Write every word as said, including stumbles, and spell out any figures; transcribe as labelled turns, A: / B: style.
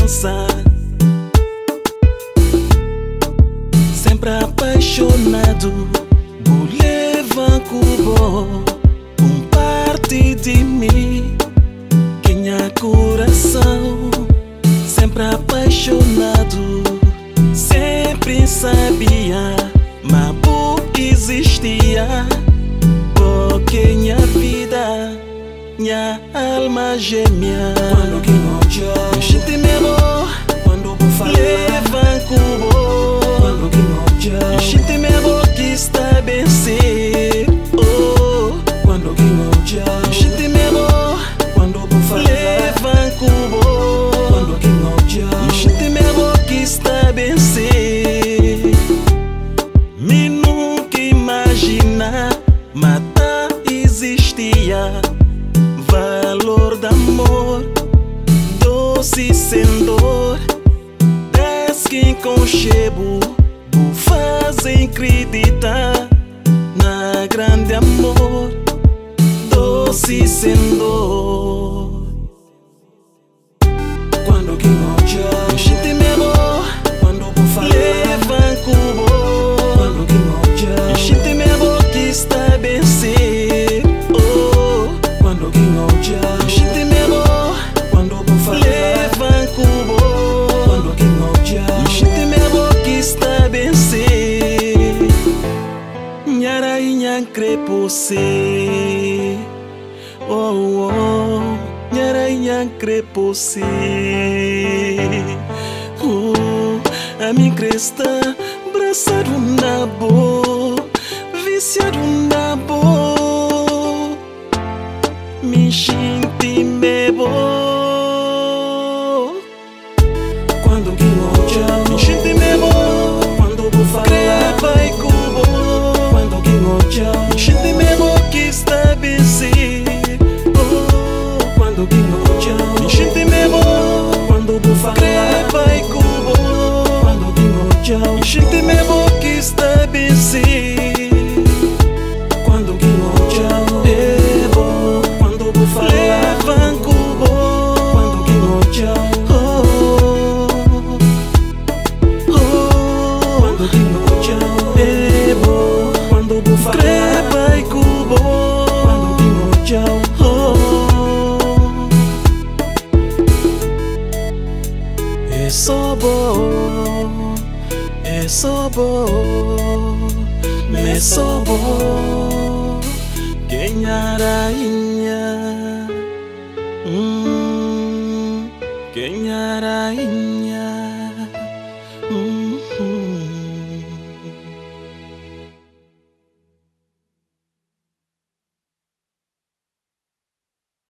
A: criança, sempre apaixonado, vou levar cubo, um parte de mim, quem é coração, sempre apaixonado, sempre sabia, mas pouco existia, porque minha vida, minha alma gêmea,
B: quando que não
A: me senti mesmo,
B: quando vou falar,
A: leva cubo,
B: quando que não
A: me senti mesmo que está bem ser, oh,
B: quando que não
A: me senti mesmo,
B: quando vou falar,
A: leva cubo,
B: quando que não
A: me senti mesmo que está bem ser, me nunca imagina, matar existia, valor do amor, doce sem dor, das que conchebo, vou fazer acreditar na grande amor, doce sem dor.
B: quando que não
A: Me senti mesmo,
B: quando vou falar,
A: leva cubo,
B: quando que não
A: me senti mesmo que está bem ser, oh,
B: quando que não
A: me senti mesmo,
B: quando vou falar,
A: leva cubo,
B: quando que não
A: me senti mesmo que está bem ser, minha rainha crepusce, oh, oh, minha rainha crepusce, oh, a minha cresta, braçado na boa, viciado na boa, me senti mesmo.
B: quando que não
A: Me senti mesmo,
B: quando vou falar,
A: creva e cubo,
B: quando que não
A: me senti mesmo que está bem ser, oh,
B: quando que não
A: me senti mesmo,
B: quando vou falar,
A: creva e cubo,
B: quando que não
A: me senti mesmo que está bem ser,
B: quando que não
A: é bom,
B: quando vou falar,
A: leva cubo,
B: quando que não
A: oh, oh,
B: quando que não
A: é bom,
B: quando vou falar,
A: creva e cubo,
B: quando que não
A: oh, é só bom, é só bom, é só bom, quem é rainha.